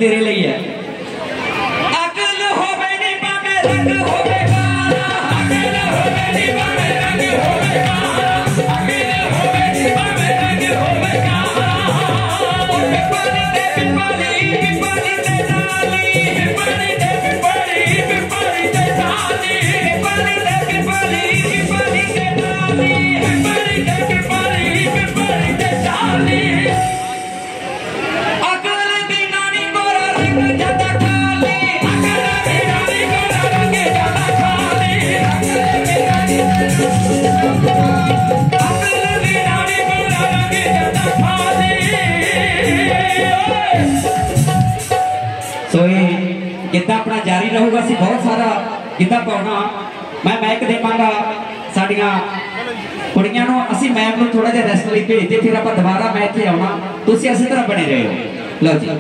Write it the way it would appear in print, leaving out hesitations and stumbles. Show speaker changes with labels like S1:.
S1: तेरे लिए है। अकल होवे नी भावे रंग होवे काला, अकल होवे नी भावे रंग होवे काला, अकल होवे नी भावे रंग होवे काला। पिपली ते पिपली, पिपली ते डाली, पिपली ते पिपली, पिपली ते डाली, पिपली ते पिपली, पिपली ते डाली, पिपली ते पिपली, पिपली ते डाली। गिद्धा अपना जारी रहूगा। सी बहुत सारा गिद्धा पाउना मैं मैक देवांगा साडियां कुड़ियां नूं। असीं मैम नूं थोड़ा जिहा रेस्ट लई भेज दे, फिर आपां दोबारा मैं इत्थे आउणा। तुसीं इस तरह बने रहियो। लो जी